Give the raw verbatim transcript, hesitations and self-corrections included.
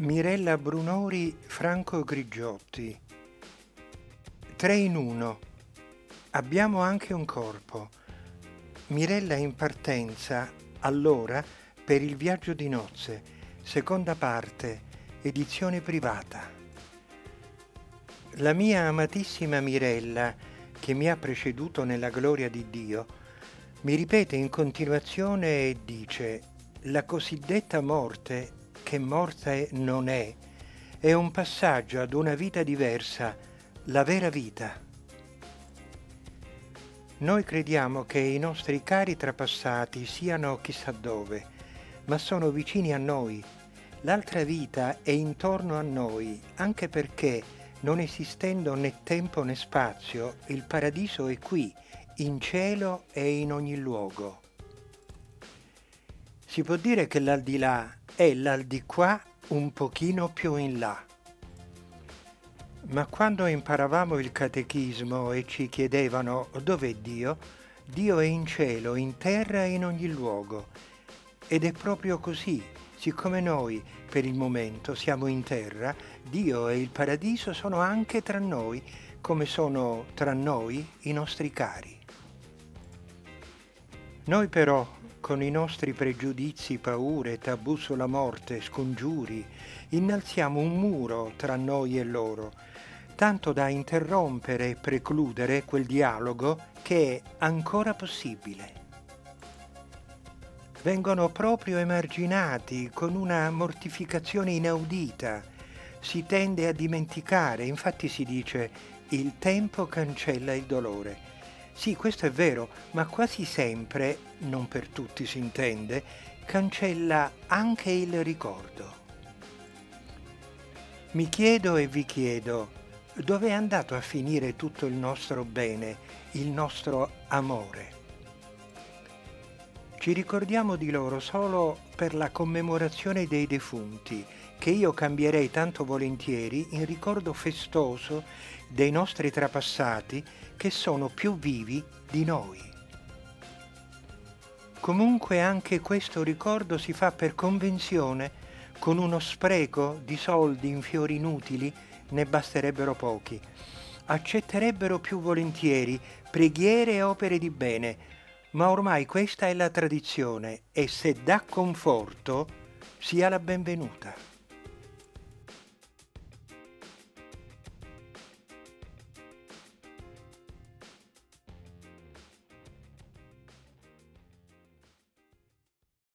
Mirella Brunori, Franco Grigiotti. Tre in uno. Abbiamo anche un corpo. Mirella in partenza, allora, per il viaggio di nozze, seconda parte, edizione privata. La mia amatissima Mirella, che mi ha preceduto nella gloria di Dio, mi ripete in continuazione e dice: la cosiddetta morte, che morte non è, è un passaggio ad una vita diversa, la vera vita. Noi crediamo che i nostri cari trapassati siano chissà dove, ma sono vicini a noi. L'altra vita è intorno a noi, anche perché, non esistendo né tempo né spazio, il paradiso è qui, in cielo e in ogni luogo. Si può dire che l'aldilà è l'aldiquà un pochino più in là. Ma quando imparavamo il catechismo e ci chiedevano dov'è Dio, Dio è in cielo, in terra e in ogni luogo. Ed è proprio così, siccome noi per il momento siamo in terra, Dio e il paradiso sono anche tra noi, come sono tra noi i nostri cari. Noi però, con i nostri pregiudizi, paure, tabù sulla morte, scongiuri, innalziamo un muro tra noi e loro, tanto da interrompere e precludere quel dialogo che è ancora possibile. Vengono proprio emarginati con una mortificazione inaudita, si tende a dimenticare, infatti si dice il tempo cancella il dolore. Sì, questo è vero, ma quasi sempre, non per tutti si intende, cancella anche il ricordo. Mi chiedo e vi chiedo, dove è andato a finire tutto il nostro bene, il nostro amore? Ci ricordiamo di loro solo per la commemorazione dei defunti, che io cambierei tanto volentieri in ricordo festoso dei nostri trapassati che sono più vivi di noi. Comunque anche questo ricordo si fa per convenzione, con uno spreco di soldi in fiori inutili ne basterebbero pochi. Accetterebbero più volentieri preghiere e opere di bene, ma ormai questa è la tradizione e se dà conforto sia la benvenuta.